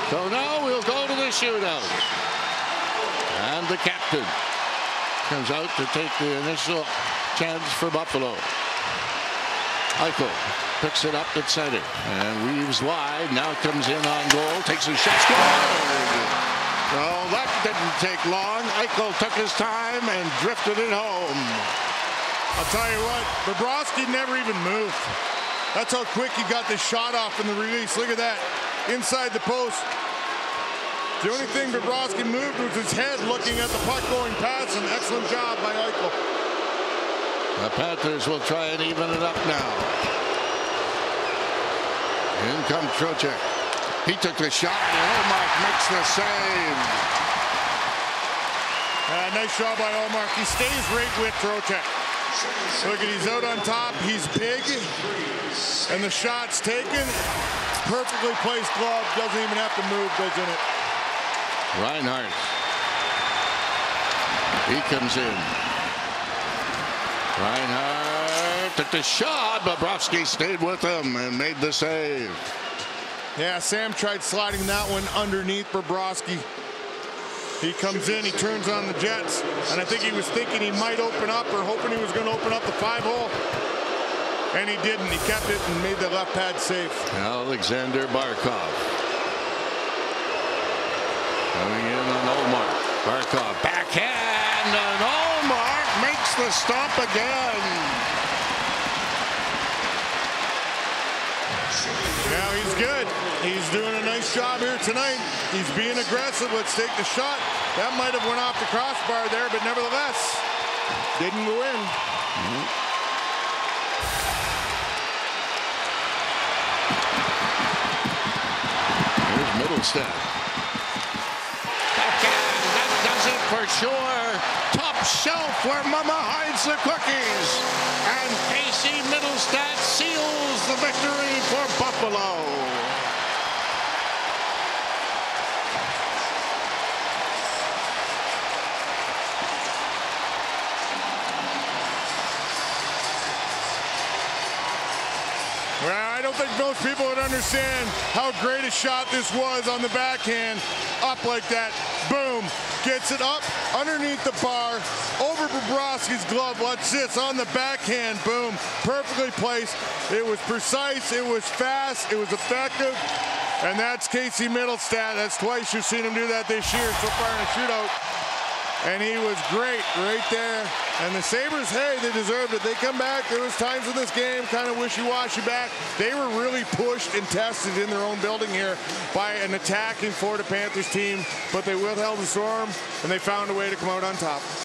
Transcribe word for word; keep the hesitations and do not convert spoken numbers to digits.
So now we'll go to the shootout. And the captain comes out to take the initial chance for Buffalo. Eichel picks it up at center and weaves wide. Now comes in on goal, takes a shot, scored! Well, that didn't take long. Eichel took his time and drifted it home. I'll tell you what, Bobrovsky never even moved. That's how quick he got the shot off in the release. Look at that, inside the post. The only thing Bobrovsky moved was his head looking at the puck going past him. Excellent job by Eichel. The Panthers will try and even it up now. In comes Trocheck. He took the shot and Ullmark makes the save. Uh, nice job by Ullmark. He stays right with Trocheck. Look at, he's out on top. He's big. And the shot's taken. Perfectly placed glove. Doesn't even have to move, doesn't it? Reinhart. He comes in. Reinhart took the shot. Bobrovsky stayed with him and made the save. Yeah, Sam tried sliding that one underneath Bobrovsky. He comes in, he turns on the Jets, and I think he was thinking he might open up or hoping he was going to open up the five hole. And he didn't. He kept it and made the left pad safe. Alexander Barkov. Coming in on Ullmark. Barkov backhand, and Ullmark makes the stop again. Now he's good. He's doing a nice job here tonight. He's being aggressive. Let's take the shot. That might have went off the crossbar there, but nevertheless, didn't go in. Mm-hmm. Here's Middlestat. Backhand, that does it for sure. Top shelf where Mama hides the cookies. And Casey Middlestat seals the victory for Buffalo. Well, I don't think most people would understand how great a shot this was on the backhand. Up like that, boom, gets it up underneath the bar, over Bobrovsky's glove. Watch this, on the backhand, boom, perfectly placed. It was precise, it was fast, it was effective, and that's Casey Middlestat. That's twice you've seen him do that this year so far in a shootout. And he was great right there. And the Sabres, hey, they deserved it. They come back. There was times in this game, kind of wishy-washy back. They were really pushed and tested in their own building here by an attacking Florida Panthers team. But they withheld the storm, and they found a way to come out on top.